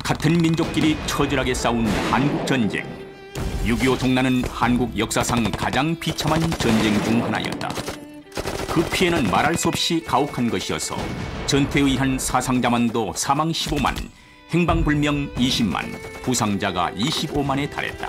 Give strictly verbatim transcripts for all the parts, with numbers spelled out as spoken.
같은 민족끼리 처절하게 싸운 한국전쟁. 육이오 동란은 한국 역사상 가장 비참한 전쟁 중 하나였다. 그 피해는 말할 수 없이 가혹한 것이어서 전투에 의한 사상자만도 사망 십오만, 행방불명 이십만, 부상자가 이십오만에 달했다.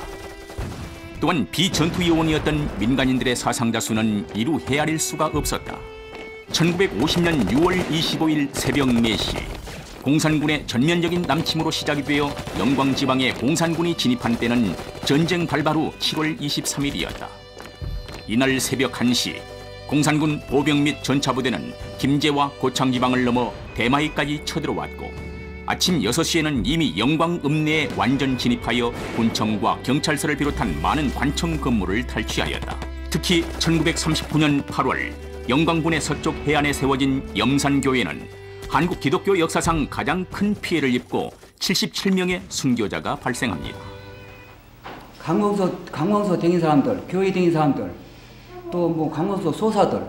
또한 비전투 요원이었던 민간인들의 사상자 수는 이루 헤아릴 수가 없었다. 천구백오십 년 유월 이십오일 새벽 네 시 공산군의 전면적인 남침으로 시작이 되어 영광지방에 공산군이 진입한 때는 전쟁 발발 후 칠월 이십삼일이었다. 이날 새벽 한 시 공산군 보병 및 전차부대는 김제와 고창지방을 넘어 대마이까지 쳐들어왔고 아침 여섯 시에는 이미 영광 읍내에 완전 진입하여 군청과 경찰서를 비롯한 많은 관청 건물을 탈취하였다. 특히 천구백삼십구 년 팔월 영광군의 서쪽 해안에 세워진 염산교회는 한국 기독교 역사상 가장 큰 피해를 입고 칠십칠 명의 순교자가 발생합니다. 강원서, 강원서 댕긴 사람들, 교회 댕긴 사람들, 또 뭐 강원서 소사들,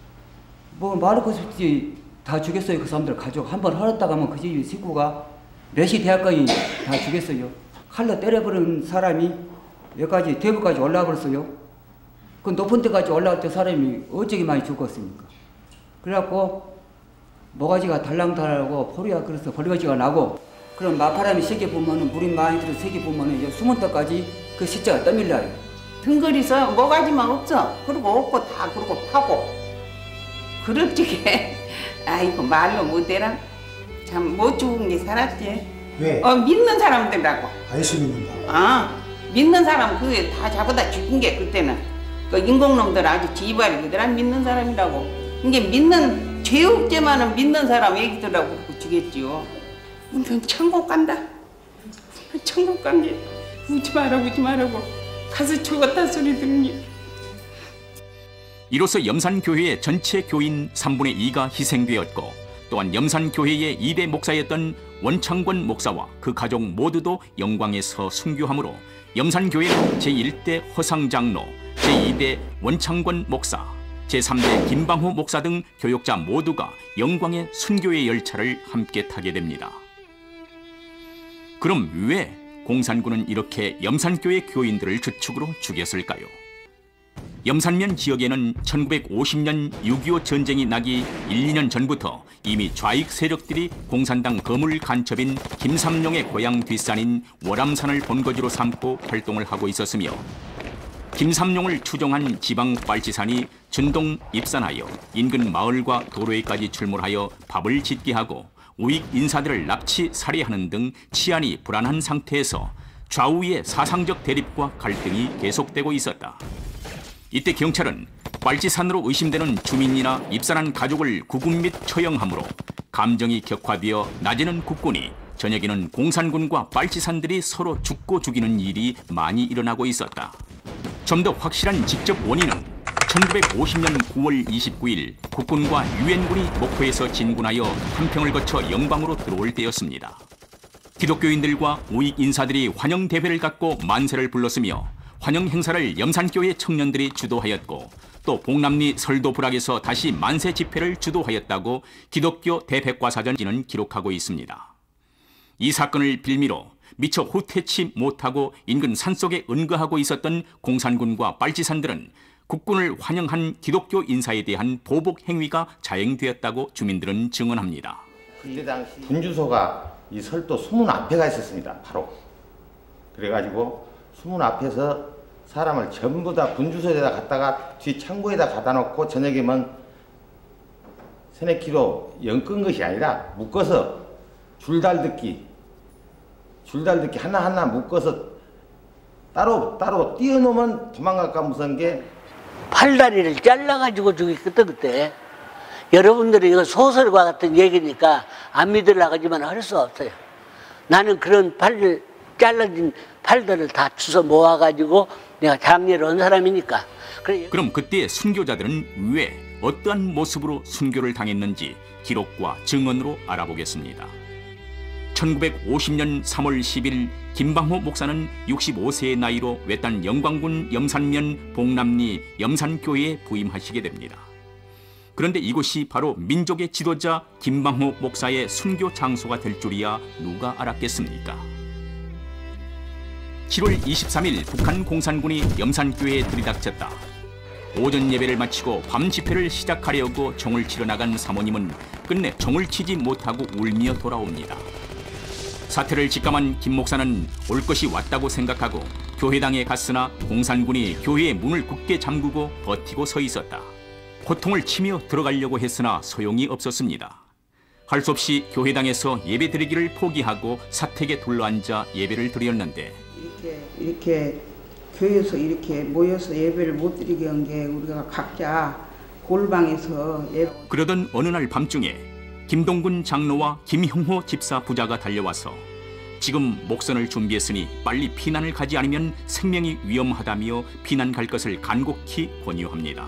뭐 말할 것 없이 다 죽였어요. 그 사람들 가족 한 번 헐었다 가면 그 집 식구가 몇이 대학까지 다 죽였어요. 칼로 때려버린 사람이 여기까지 대부까지 올라가 버렸어요. 그 높은 데까지 올라갈 때 사람이 어쩌게 많이 죽었습니까? 그래갖고 모가지가 달랑달랑하고 포리가 그래서 벌거지가 나고 그런 마파람이 세게 보면은 물이 많이 들어서 세게 보면은 이제 숨은 데까지 그 십자가 떠밀려요. 등거리서 모가지만 없어. 그리고 없고 다 그러고 파고. 그럴 적에 아이고 말로 못해라. 참 못 죽은 게 살았지. 왜? 어 믿는 사람들하고. 예수 믿는다. 아 믿는 사람 그게 다 잡아다 죽인 게 그때는 그 인공놈들 아주 지발이 그들 믿는 사람이라고. 이게 믿는 죄업죄만은 믿는 사람 애기들하고 죽였지요. 넌 천국 간다. 천국 간게 우지 마라 우지 말라고 가서 죽었다 소리 들으니. 이로써 염산교회의 전체 교인 삼분의 이가 희생되었고 또한 염산교회의 이 대 목사였던 원창권 목사와 그 가족 모두도 영광에서 순교하므로 염산교회는 제일 대 허상장로, 제이 대 원창권 목사, 제삼 대 김방호 목사 등 교역자 모두가 영광의 순교의 열차를 함께 타게 됩니다. 그럼 왜 공산군은 이렇게 염산교회 교인들을 주축으로 죽였을까요? 염산면 지역에는 천구백오십 년 육이오 전쟁이 나기 일, 이 년 전부터 이미 좌익 세력들이 공산당 거물 간첩인 김삼룡의 고향 뒷산인 월암산을 본거지로 삼고 활동을 하고 있었으며 김삼룡을 추종한 지방 빨치산이 준동 입산하여 인근 마을과 도로에까지 출몰하여 밥을 짓게 하고 우익 인사들을 납치 살해하는 등 치안이 불안한 상태에서 좌우의 사상적 대립과 갈등이 계속되고 있었다. 이때 경찰은 빨치산으로 의심되는 주민이나 입산한 가족을 구금 및 처형하므로 감정이 격화되어 낮에는 국군이 저녁에는 공산군과 빨치산들이 서로 죽고 죽이는 일이 많이 일어나고 있었다. 좀 더 확실한 직접 원인은 천구백오십 년 구월 이십구일 국군과 유엔군이 목포에서 진군하여 한평을 거쳐 영광으로 들어올 때였습니다. 기독교인들과 우익 인사들이 환영 대회를 갖고 만세를 불렀으며 환영 행사를 염산교회 청년들이 주도하였고 또 봉남리 설도불악에서 다시 만세 집회를 주도하였다고 기독교 대백과사전지는 기록하고 있습니다. 이 사건을 빌미로 미처 후퇴치 못하고 인근 산속에 은거하고 있었던 공산군과 빨치산들은 국군을 환영한 기독교 인사에 대한 보복 행위가 자행되었다고 주민들은 증언합니다. 그때 당시 분주소가 이 설도 수문 앞에가 있었습니다. 바로. 그래가지고 수문 앞에서 사람을 전부 다 분주소에다 갖다가 뒤 창고에다 갖다 놓고 저녁이면 세네 킬로 연 끈 것이 아니라 묶어서 줄달듣기 줄달듣기 하나하나 묶어서 따로 따로 띄워놓으면 도망갈까 무서운 게 팔다리를 잘라가지고 죽였거든 그때. 여러분들이 이거 소설과 같은 얘기니까 안 믿으려고 하지만 할 수 없어요. 나는 그런 팔을 잘라진 팔들을 다 주워 모아가지고 내가 장례를 한 사람이니까. 그래. 그럼 그때 순교자들은 왜 어떠한 모습으로 순교를 당했는지 기록과 증언으로 알아보겠습니다. 천구백오십 년 삼월 십일 김방호 목사는 육십오 세의 나이로 외딴 영광군 염산면 봉남리 염산교회에 부임하시게 됩니다. 그런데 이곳이 바로 민족의 지도자 김방호 목사의 순교 장소가 될 줄이야 누가 알았겠습니까? 칠월 이십삼일 북한 공산군이 염산교회에 들이닥쳤다. 오전 예배를 마치고 밤 집회를 시작하려고 종을 치러 나간 사모님은 끝내 종을 치지 못하고 울며 돌아옵니다. 사태를 직감한 김 목사는 올 것이 왔다고 생각하고 교회당에 갔으나 공산군이 교회의 문을 굳게 잠그고 버티고 서 있었다. 고통을 치며 들어가려고 했으나 소용이 없었습니다. 할 수 없이 교회당에서 예배 드리기를 포기하고 사택에 둘러앉아 예배를 드렸는데 이렇게 이렇게 교회에서 이렇게 모여서 예배를 못 드리게 한 게 우리가 각자 골방에서 예배. 그러던 어느 날 밤중에 김동군 장로와 김형호 집사 부자가 달려와서 지금 목선을 준비했으니 빨리 피난을 가지 않으면 생명이 위험하다며 피난 갈 것을 간곡히 권유합니다.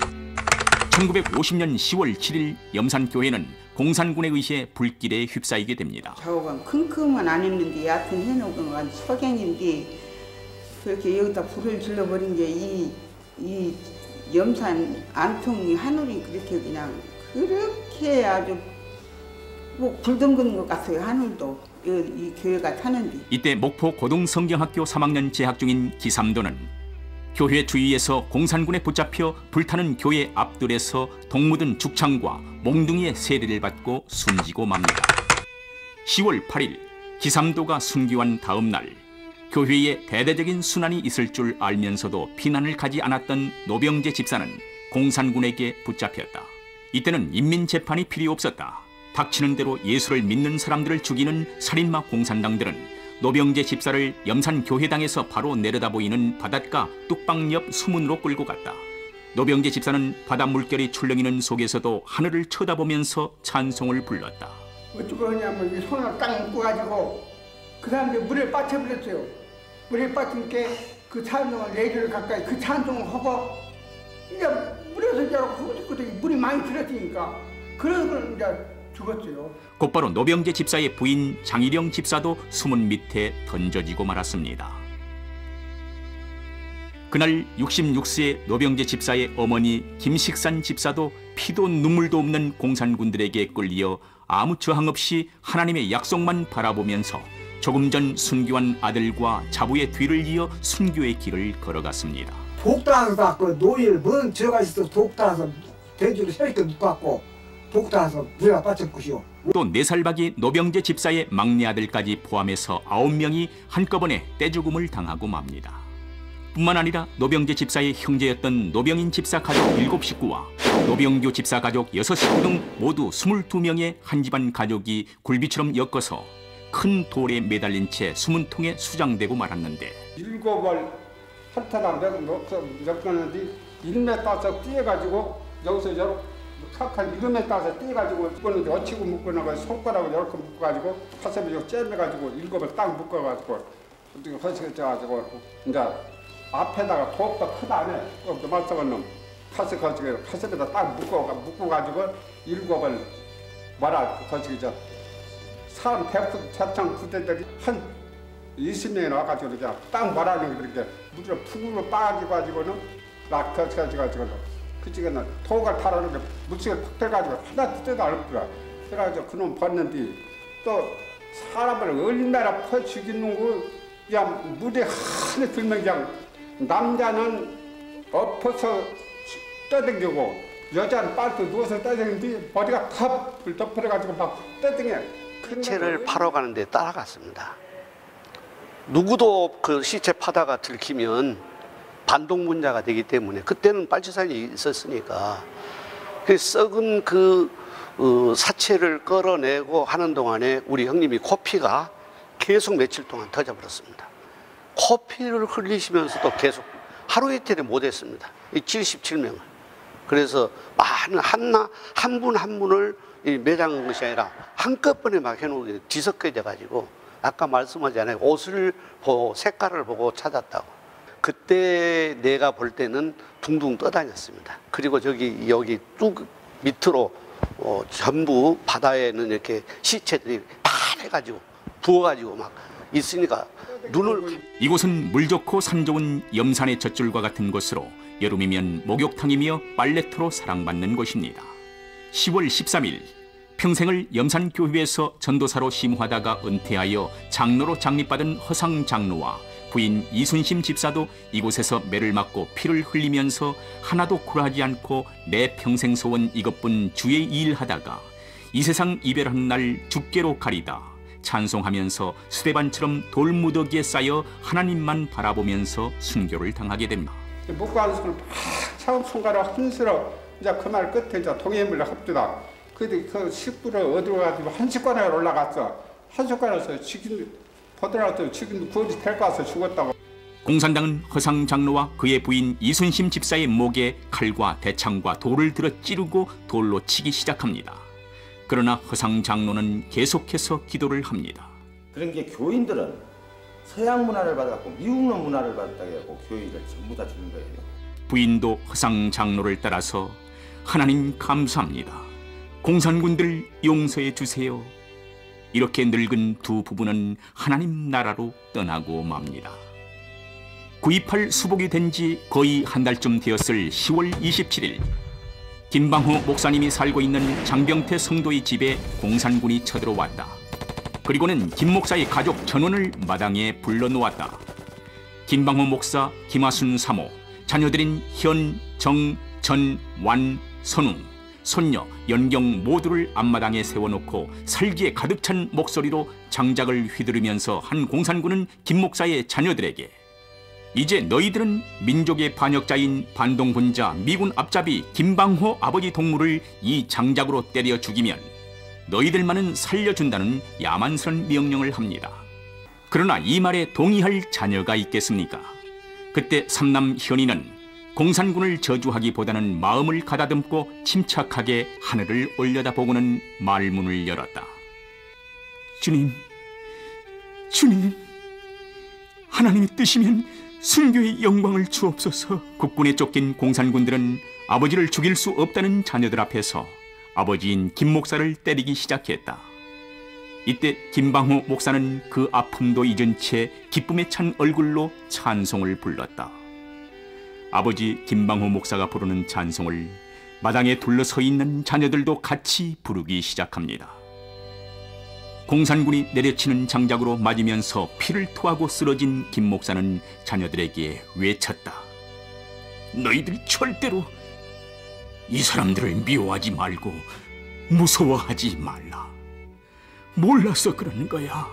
천구백오십년 시월 칠일 염산교회는 공산군에 의해 불길에 휩싸이게 됩니다. 좌우가 킁킁은 안 했는데 얕은 해놓은 건 석양인데 그렇게 여기다 불을 질러버린 게 이 이 염산 안통이 하늘이 그렇게 그냥 그렇게 아주 뭐 불덩그는 것 같아요. 하늘도 이, 이 교회가 타는데. 이때 목포 고등성경학교 삼 학년 재학 중인 기삼도는 교회 주위에서 공산군에 붙잡혀 불타는 교회 앞뜰에서 동무든 죽창과 몽둥이의 세례를 받고 숨지고 맙니다. 시월 팔일 기삼도가 순교한 다음 날 교회에 대대적인 순환이 있을 줄 알면서도 피난을 가지 않았던 노병재 집사는 공산군에게 붙잡혔다. 이때는 인민재판이 필요 없었다. 닥치는 대로 예수를 믿는 사람들을 죽이는 살인마 공산당들은 노병재 집사를 염산교회당에서 바로 내려다 보이는 바닷가 뚝방 옆 수문으로 끌고 갔다. 노병재 집사는 바다 물결이 출렁이는 속에서도 하늘을 쳐다보면서 찬송을 불렀다. 어쩌고 하냐면 이 손을 딱 묶어가지고 그 사람들이 물에 빠쳐버렸어요. 물에 빠진 게그 찬송을 내리를 가까이 그 찬송을 하고 이제 물에서 이제 허우적거리고 물이 많이 들었으니까 그래서 이제 죽었어요. 곧바로 노병재 집사의 부인 장일영 집사도 수문 밑에 던져지고 말았습니다. 그날 육십육 세 노병재 집사의 어머니 김식산 집사도 피도 눈물도 없는 공산군들에게 끌려 아무 저항 없이 하나님의 약속만 바라보면서 조금 전 순교한 아들과 자부의 뒤를 이어 순교의 길을 걸어갔습니다. 독단에서 그 노일 먼 저가 있어 독단에서 돼지를 세리게 묶어갖고 독단에서 물에 빠졌고요. 또 네 살박이 노병재 집사의 막내 아들까지 포함해서 아홉 명이 한꺼번에 떼죽음을 당하고 맙니다. 뿐만 아니라 노병재 집사의 형제였던 노병인 집사 가족 일곱 식구와 노병교 집사 가족 여섯 식구 등 모두 스물두 명의 한 집안 가족이 굴비처럼 엮어서 큰 돌에 매달린 채 수문통에 수장되고 말았는데 일곱을 한타당 엮었는데 일매 따서 띄어가지고 여기서 이렇게 칵한 일매 따서 띄어가지고 묶었는데 어치고 묶어놔가 손가락을 이렇게 묶어가지고 가슴에 이렇게 째매가지고 일곱을 딱 묶어가지고 어떻게 허시게 쪄가지고 이제 앞에다가 독도 크다네 또 말씀한 놈 가슴 거치게 가슴에다 딱 묶어 묶어가지고 일곱을 말아 거치게 저 사람 대창 부대들이 한 이십 명이 나와가지고 이제 딱 말하는 게 그렇게 물을 푹으로 빠져가지고는 막 터져가지고 그쪽에는 토가 타라는 게 물속에 팍 들어가지고 하나 뜯어도 않더라. 그래가지고 그놈 봤는데 또 사람을 얼마나 퍼 죽이는 거 그냥 물에 하늘 들면 그냥 남자는 엎어서 떠댕기고 여자는 빨리 누워서 떠댕기는데 머리가 다 덮어가지고 막 떠댕겨. 시체를 파러 가는데 따라갔습니다. 누구도 그 시체 파다가 들키면 반동문자가 되기 때문에 그때는 빨치산이 있었으니까 그 썩은 그 어, 사체를 끌어내고 하는 동안에 우리 형님이 코피가 계속 며칠 동안 터져버렸습니다. 코피를 흘리시면서도 계속 하루 이틀에 못했습니다. 이 칠십칠 명을. 그래서 많은 한나 한 분 한 분을 매장한 것이 아니라 한꺼번에 막 해놓고 뒤섞여 돼가지고 아까 말씀하잖아요. 옷을 보고 색깔을 보고 찾았다고. 그때 내가 볼 때는 둥둥 떠다녔습니다. 그리고 저기 여기 뚝 밑으로 어, 전부 바다에는 이렇게 시체들이 파래가지고 부어가지고 막 있으니까 눈을. 이곳은 물 좋고 산 좋은 염산의 젖줄과 같은 곳으로 여름이면 목욕탕이며 빨래터로 사랑받는 곳입니다. 시월 십삼일 평생을 염산교회에서 전도사로 심호하다가 은퇴하여 장로로 장립받은 허상 장로와 부인 이순심 집사도 이곳에서 매를 맞고 피를 흘리면서 하나도 굴하지 않고 내 평생 소원 이것뿐 주의 일 하다가 이 세상 이별하는 날 죽게로 가리다 찬송하면서 수레반처럼 돌무더기에 쌓여 하나님만 바라보면서 순교를 당하게 됩니다. 묵고 하는 손을 막 차고 손가락 흔들어 이제 그 말 끝에 이제 동해물을 합주다. 근데 그 식구를 어디로 가지고 한 식관에 올라갔어. 한 식관에서 지금 보더라도 지금 구원이 될 것 같아서 죽었다고. 공산당은 허상 장로와 그의 부인 이순심 집사의 목에 칼과 대창과 돌을 들어 찌르고 돌로 치기 시작합니다. 그러나 허상 장로는 계속해서 기도를 합니다. 그런 게 교인들은 서양 문화를 받았고 미국 문화를 받았다고 해서 교회를 전부 다 주는 거예요. 부인도 허상 장로를 따라서 하나님 감사합니다. 공산군들 용서해 주세요. 이렇게 늙은 두 부부는 하나님 나라로 떠나고 맙니다. 구이팔 수복이 된 지 거의 한 달쯤 되었을 시월 이십칠일 김방호 목사님이 살고 있는 장병태 성도의 집에 공산군이 쳐들어왔다. 그리고는 김 목사의 가족 전원을 마당에 불러놓았다. 김방호 목사, 김하순 사모, 자녀들인 현, 정, 전, 완, 선웅, 손녀, 연경 모두를 앞마당에 세워놓고 살기에 가득 찬 목소리로 장작을 휘두르면서 한 공산군은 김 목사의 자녀들에게 이제 너희들은 민족의 반역자인 반동분자 미군 앞잡이 김방호 아버지 동무를 이 장작으로 때려 죽이면 너희들만은 살려준다는 야만스런 명령을 합니다. 그러나 이 말에 동의할 자녀가 있겠습니까? 그때 삼남 현이는 공산군을 저주하기보다는 마음을 가다듬고 침착하게 하늘을 올려다보고는 말문을 열었다. 주님, 주님, 하나님의 뜻이면 순교의 영광을 주옵소서. 국군에 쫓긴 공산군들은 아버지를 죽일 수 없다는 자녀들 앞에서 아버지인 김 목사를 때리기 시작했다. 이때 김방호 목사는 그 아픔도 잊은 채 기쁨에 찬 얼굴로 찬송을 불렀다. 아버지 김방호 목사가 부르는 찬송을 마당에 둘러서 있는 자녀들도 같이 부르기 시작합니다. 공산군이 내려치는 장작으로 맞으면서 피를 토하고 쓰러진 김 목사는 자녀들에게 외쳤다. 너희들 절대로 이 사람들을 미워하지 말고 무서워하지 말라. 몰라서 그러는 거야.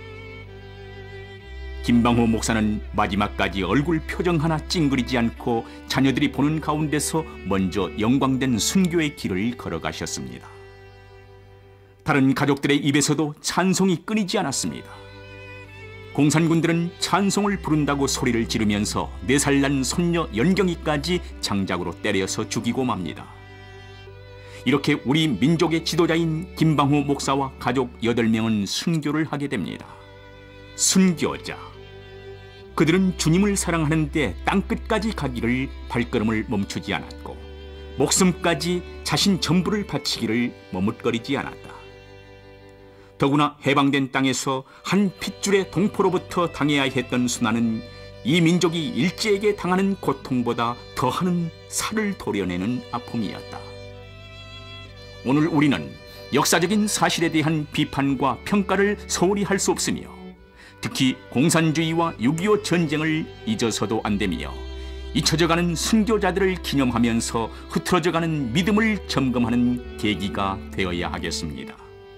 김방호 목사는 마지막까지 얼굴 표정 하나 찡그리지 않고 자녀들이 보는 가운데서 먼저 영광된 순교의 길을 걸어가셨습니다. 다른 가족들의 입에서도 찬송이 끊이지 않았습니다. 공산군들은 찬송을 부른다고 소리를 지르면서 네 살 난 손녀 연경이까지 장작으로 때려서 죽이고 맙니다. 이렇게 우리 민족의 지도자인 김방호 목사와 가족 여덟 명은 순교를 하게 됩니다. 순교자. 그들은 주님을 사랑하는데 땅끝까지 가기를 발걸음을 멈추지 않았고 목숨까지 자신 전부를 바치기를 머뭇거리지 않았다. 더구나 해방된 땅에서 한 핏줄의 동포로부터 당해야 했던 순환은 이 민족이 일제에게 당하는 고통보다 더하는 살을 도려내는 아픔이었다. 오늘 우리는 역사적인 사실에 대한 비판과 평가를 소홀히 할 수 없으며 특히 공산주의와 육이오 전쟁을 잊어서도 안 되며 잊혀져가는 순교자들을 기념하면서 흐트러져가는 믿음을 점검하는 계기가 되어야 하겠습니다.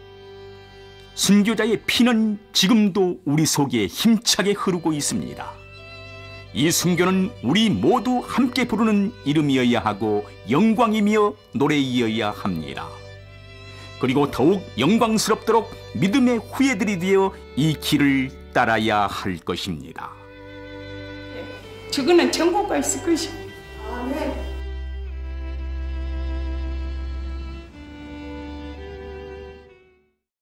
순교자의 피는 지금도 우리 속에 힘차게 흐르고 있습니다. 이 순교는 우리 모두 함께 부르는 이름이어야 하고 영광이며 노래이어야 합니다. 그리고 더욱 영광스럽도록 믿음의 후예들이 되어 이 길을 따라야 할 것입니다. 저거는 천국 가 있을 것입니다. 아멘.